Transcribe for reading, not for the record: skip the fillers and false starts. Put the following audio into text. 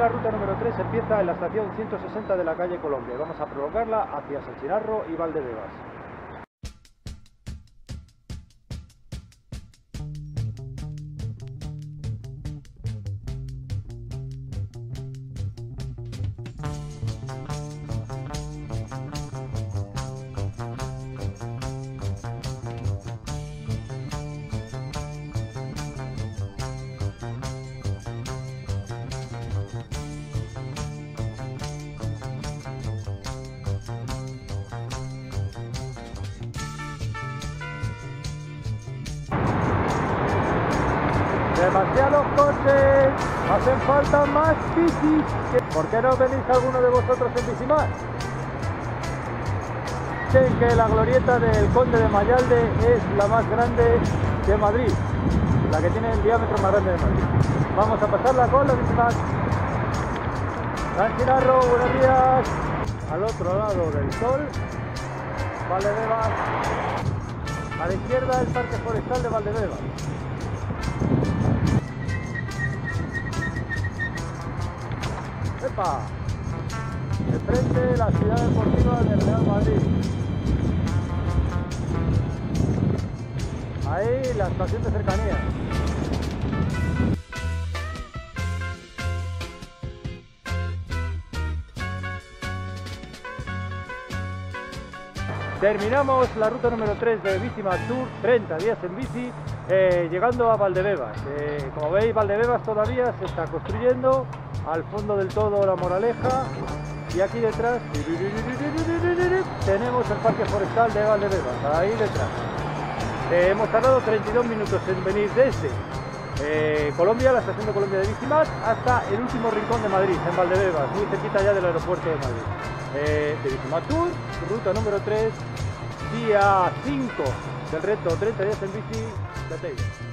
la ruta número 3 empieza en la estación 160 de la calle Colombia y vamos a prolongarla hacia San Chinarro y Valdebebas. Demasiados coches, hacen falta más bicis. ¿Por qué no venís alguno de vosotros en bici más? Dicen que la glorieta del Conde de Mayalde es la más grande de Madrid, la que tiene el diámetro más grande de Madrid. Vamos a pasarla con la bici más. San Chinarro, buenos días. Al otro lado del sol, Valdebebas. A la izquierda el Parque Forestal de Valdebebas. ¡Epa! De frente la ciudad deportiva del Real Madrid. Ahí la estación de cercanías. Terminamos la ruta número 3 de Bicimat Tour, 30 días en bici, llegando a Valdebebas. Como veis, Valdebebas todavía se está construyendo, al fondo del todo La Moraleja, y aquí detrás tenemos el Parque Forestal de Valdebebas, ahí detrás. Hemos tardado 32 minutos en venir desde Colombia, la estación de Colombia de Bicimat, hasta el último rincón de Madrid, en Valdebebas, muy cerquita ya del aeropuerto de Madrid. De Bicimat Tour, ruta número 3, día 5 del reto 30 días en bici de Teide.